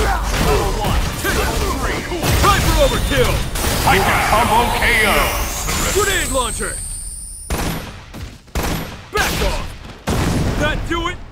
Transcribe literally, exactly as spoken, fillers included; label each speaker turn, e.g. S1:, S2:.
S1: Level one. Level three.
S2: Time for overkill!
S1: I got combo K O.
S2: Grenade launcher! Back off! That do it?